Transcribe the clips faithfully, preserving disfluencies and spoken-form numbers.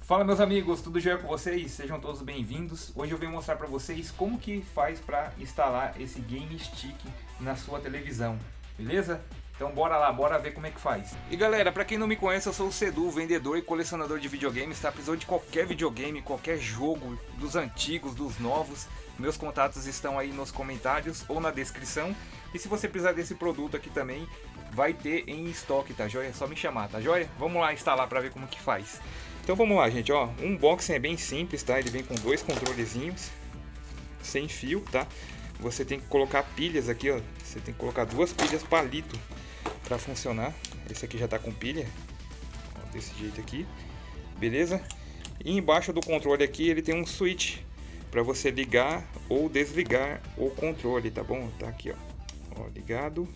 Fala meus amigos, tudo jóia com vocês? Sejam todos bem-vindos. Hoje eu venho mostrar para vocês como que faz para instalar esse Game Stick na sua televisão, beleza? Então bora lá, bora ver como é que faz. E galera, para quem não me conhece, eu sou o Sedu, vendedor e colecionador de videogames, tá? Precisou de qualquer videogame, qualquer jogo, dos antigos, dos novos, meus contatos estão aí nos comentários ou na descrição. E se você precisar desse produto aqui também, vai ter em estoque, tá joia? É só me chamar, tá joia? Vamos lá instalar para ver como que faz. Então vamos lá, gente, ó, o unboxing é bem simples, tá? Ele vem com dois controlezinhos, sem fio, tá? Você tem que colocar pilhas aqui, ó, você tem que colocar duas pilhas palito para funcionar. Esse aqui já tá com pilha, ó, desse jeito aqui, beleza? E embaixo do controle aqui ele tem um switch para você ligar ou desligar o controle, tá bom? Tá aqui, ó, ó, ligado,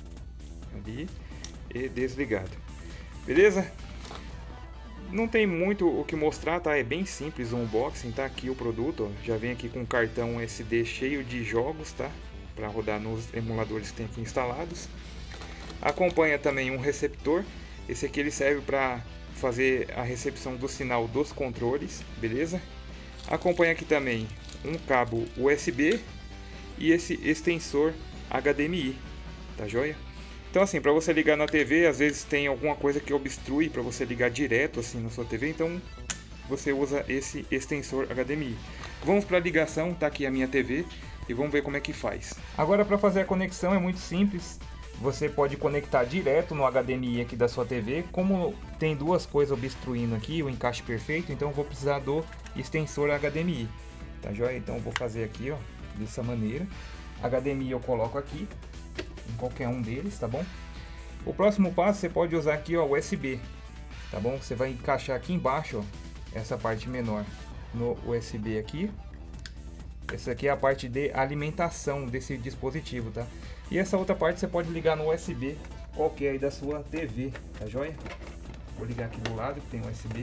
ali, e desligado, beleza? Não tem muito o que mostrar, tá? É bem simples o unboxing, tá? Aqui o produto, ó, já vem aqui com um cartão U S B cheio de jogos, tá? Para rodar nos emuladores que tem aqui instalados. Acompanha também um receptor. Esse aqui ele serve para fazer a recepção do sinal dos controles, beleza? Acompanha aqui também um cabo U S B e esse extensor H D M I, tá joia? Então assim, para você ligar na T V, às vezes tem alguma coisa que obstrui para você ligar direto assim na sua T V, então você usa esse extensor H D M I. Vamos para a ligação, tá aqui a minha T V e vamos ver como é que faz. Agora para fazer a conexão é muito simples. Você pode conectar direto no H D M I aqui da sua T V. Como tem duas coisas obstruindo aqui, o encaixe perfeito, então eu vou precisar do extensor H D M I. Tá joia? Então eu vou fazer aqui, ó, dessa maneira. H D M I eu coloco aqui em qualquer um deles, tá bom? O próximo passo você pode usar aqui, ó, U S B, tá bom? Você vai encaixar aqui embaixo, ó, essa parte menor no U S B aqui. Essa aqui é a parte de alimentação desse dispositivo, tá? E essa outra parte você pode ligar no U S B qualquer aí da sua T V, tá joia? Vou ligar aqui do lado que tem U S B.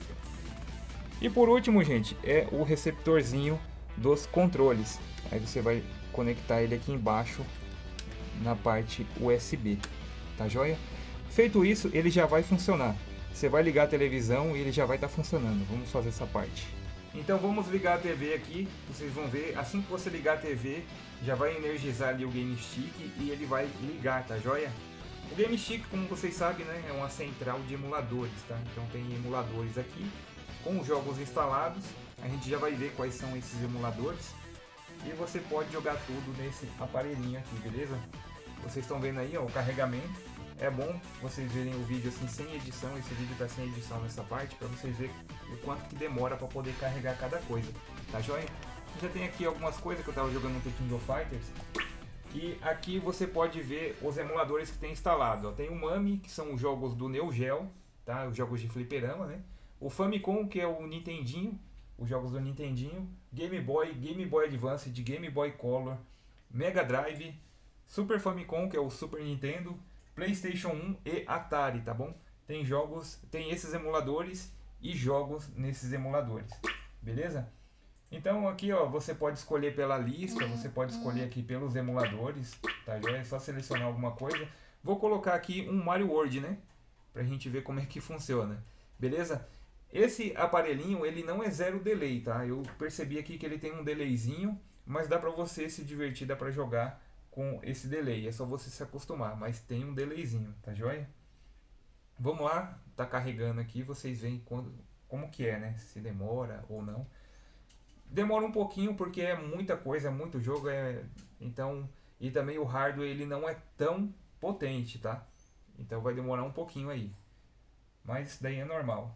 E por último, gente, é o receptorzinho dos controles. Aí você vai conectar ele aqui embaixo na parte U S B, tá joia? Feito isso, ele já vai funcionar. Você vai ligar a televisão e ele já vai estar tá funcionando. Vamos fazer essa parte. Então vamos ligar a T V aqui, vocês vão ver, assim que você ligar a T V, já vai energizar ali o Game Stick e ele vai ligar, tá joia? O Game Stick, como vocês sabem, né, é uma central de emuladores, tá? Então tem emuladores aqui, com os jogos instalados, a gente já vai ver quais são esses emuladores. E você pode jogar tudo nesse aparelhinho aqui, beleza? Vocês estão vendo aí, ó, o carregamento. É bom vocês verem o vídeo assim sem edição. Esse vídeo está sem edição nessa parte, para vocês verem o quanto que demora para poder carregar cada coisa, tá joia? Já tem aqui algumas coisas que eu estava jogando no The King of Fighters. E aqui você pode ver os emuladores que tem instalado. Ó, tem o Mami, que são os jogos do Neo Geo, tá? Os jogos de fliperama, né? O Famicom, que é o Nintendinho, os jogos do Nintendinho, Game Boy, Game Boy Advance, de Game Boy Color, Mega Drive, Super Famicom, que é o Super Nintendo, PlayStation um e Atari, tá bom? Tem jogos, tem esses emuladores e jogos nesses emuladores, beleza? Então aqui, ó, você pode escolher pela lista, você pode escolher aqui pelos emuladores, tá? É só selecionar alguma coisa. Vou colocar aqui um Mario World, né? Pra gente ver como é que funciona, beleza? Esse aparelhinho, ele não é zero delay, tá? Eu percebi aqui que ele tem um delayzinho, mas dá pra você se divertir, dá pra jogar com esse delay. É só você se acostumar, mas tem um delayzinho, tá joia? Vamos lá, tá carregando aqui, vocês veem quando, como que é, né? Se demora ou não. Demora um pouquinho porque é muita coisa, é muito jogo, é... então... E também o hardware, ele não é tão potente, tá? Então vai demorar um pouquinho aí. Mas isso daí é normal.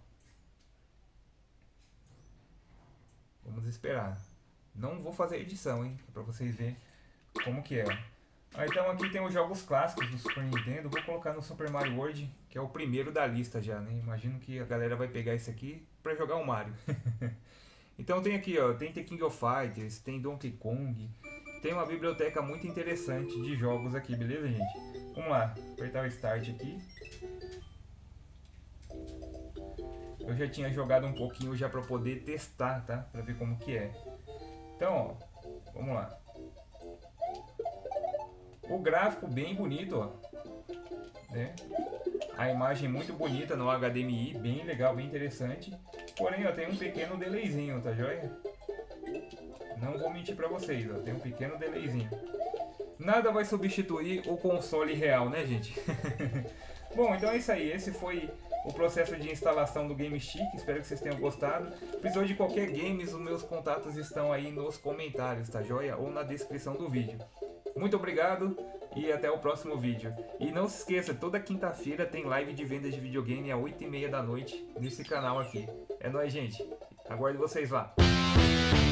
Vamos esperar. Não vou fazer edição, hein? Pra vocês verem como que é. Ah, então aqui tem os jogos clássicos do Super Nintendo. Vou colocar no Super Mario World, que é o primeiro da lista já, né? Imagino que a galera vai pegar esse aqui pra jogar o Mario. Então tem aqui, ó, tem The King of Fighters, tem Donkey Kong. Tem uma biblioteca muito interessante de jogos aqui, beleza, gente? Vamos lá, apertar o Start aqui. Eu já tinha jogado um pouquinho já pra poder testar, tá? Pra ver como que é. Então, ó, vamos lá. O gráfico bem bonito, ó, né? a imagem muito bonita no H D M I, bem legal, bem interessante. Porém, ó, tem um pequeno delayzinho, tá joia? Não vou mentir pra vocês, ó, tem um pequeno delayzinho. Nada vai substituir o console real, né, gente? Bom, então é isso aí. Esse foi o processo de instalação do Game Stick. Espero que vocês tenham gostado. Precisou de qualquer games, os meus contatos estão aí nos comentários, tá joia? Ou na descrição do vídeo. Muito obrigado e até o próximo vídeo. E não se esqueça, toda quinta-feira tem live de vendas de videogame às oito e meia da noite nesse canal aqui. É nóis, gente. Aguardo vocês lá.